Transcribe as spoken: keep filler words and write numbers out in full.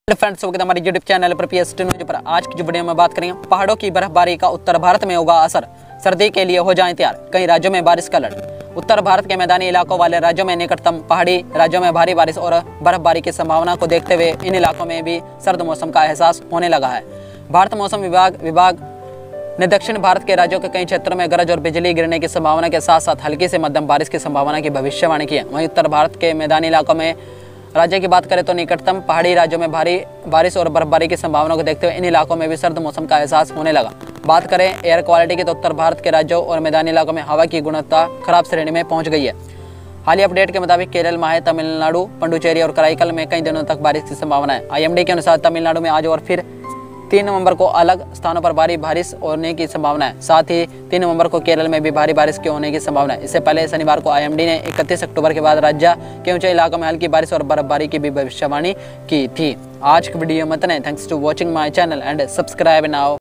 Friends स्वागत है हमारे यूट्यूब चैनल पर पी एस टी न्यूज पर। आज की जो वीडियो में बात करेंगे पहाड़ों की बर्फबारी का उत्तर भारत में होगा असर, सर्दी के लिए हो जाएं तैयार, कई राज्यों में बारिश का अलर्ट। उत्तर भारत के मैदानी इलाकों वाले राज्यों में निकटतम पहाड़ी राज्यों में भारी बारिश और बर्फबारी की संभावना को देखते हुए इन इलाकों में भी सर्द मौसम का एहसास होने लगा है। भारत मौसम विभाग विभाग ने दक्षिण भारत के राज्यों के कई क्षेत्रों में गरज और बिजली गिरने की संभावना के साथ साथ हल्की से मध्यम बारिश की संभावना की भविष्यवाणी की है। वहीं उत्तर भारत के मैदानी इलाकों में राज्य की बात करें तो निकटतम पहाड़ी राज्यों में भारी बारिश और बर्फबारी की संभावना को देखते हुए इन इलाकों में भी सर्द मौसम का एहसास होने लगा। बात करें एयर क्वालिटी की तो उत्तर भारत के राज्यों और मैदानी इलाकों में हवा की गुणवत्ता खराब श्रेणी में पहुंच गई है। हालिया अपडेट के मुताबिक केरल, माहे, तमिलनाडु, पुडुचेरी और कराईकल में कई दिनों तक बारिश की संभावना है। आई एम डी के अनुसार तमिलनाडु में आज और फिर तीन नवंबर को अलग स्थानों पर भारी बारिश होने की संभावना है। साथ ही तीन नवंबर को केरल में भी भारी बारिश के होने की संभावना है। इससे पहले शनिवार को आई एम डी ने इकतीस अक्टूबर के बाद राज्य के ऊंचे इलाकों में हल्की बारिश और बर्फबारी की भी भविष्यवाणी की थी। आज की वीडियो में इतना ही। Thanks to watching my channel and subscribe now.